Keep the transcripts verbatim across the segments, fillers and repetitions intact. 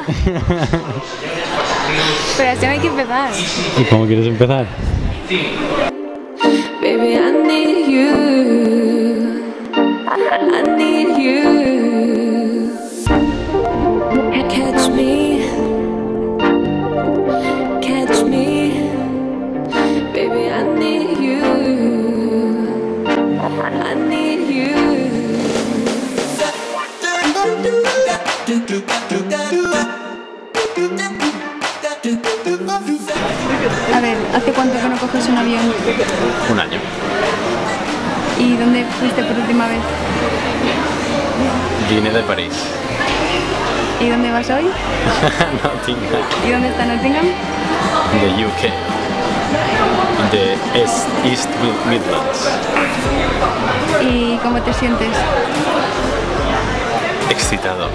Pero así no hay que empezar. ¿Y cómo quieres empezar? Baby, I need you. I need you. Catch me. Catch me. Baby, I need you. I need you. A ver, ¿hace cuánto que no coges un avión? Un año. ¿Y dónde fuiste por última vez? Vine de París. ¿Y dónde vas hoy? Nottingham. ¿Y dónde está Nottingham? De U K. De East, East Midlands. ¿Y cómo te sientes? Excitado.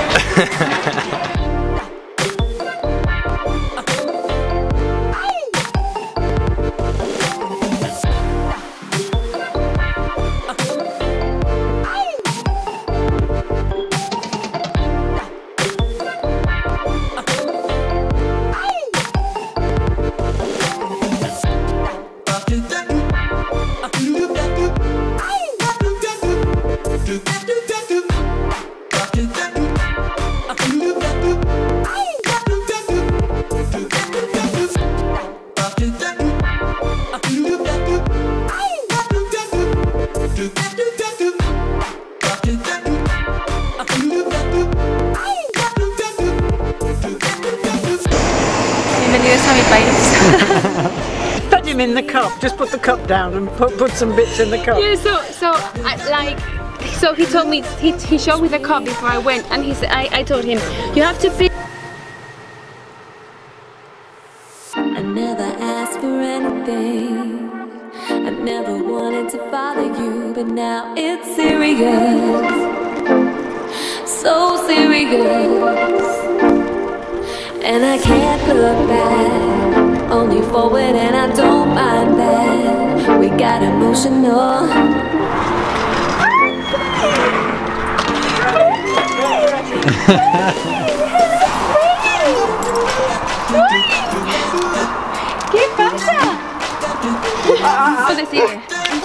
Bienvenidos a mi país. Put him in the cup. Just put the cup down and put, put some bits in the cup. Yeah, so so I, like so he told me he he showed me the cup before I went, and he said I I told him you have to be. I never asked for anything. I never wanted to bother you, but now it's serious. So serious. And I can't look back, only forward, and I don't mind that. We got emotional. ¿Qué pasa? ¿Dónde sigue?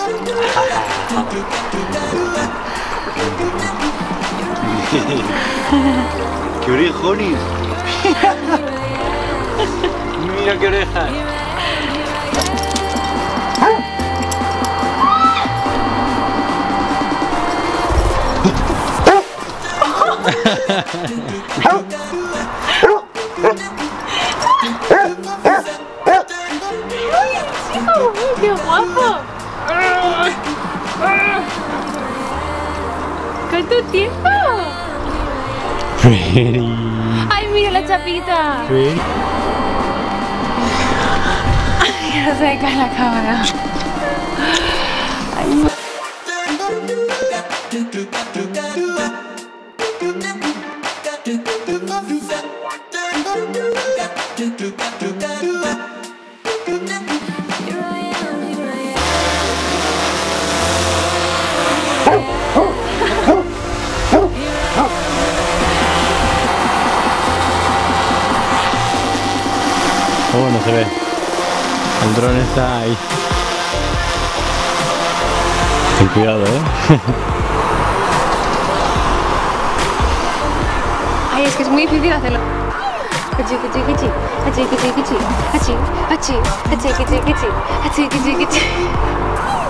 ¡Qué orejones! Mira qué orejas. ¡Qué guapo! ¿Cuánto tiempo? Pretty. ¡Ay, mira la chapita! Pretty. Ay, no se me cae la cámara. Ay, no. Oh, no se ve. El dron está ahí. Ten cuidado, ¿eh? Ay, es que es muy difícil hacerlo. Hachi, hachi, hachi, hachi, hachi, hachi, hachi, hachi, hachi, hachi, hachi, hachi, hachi.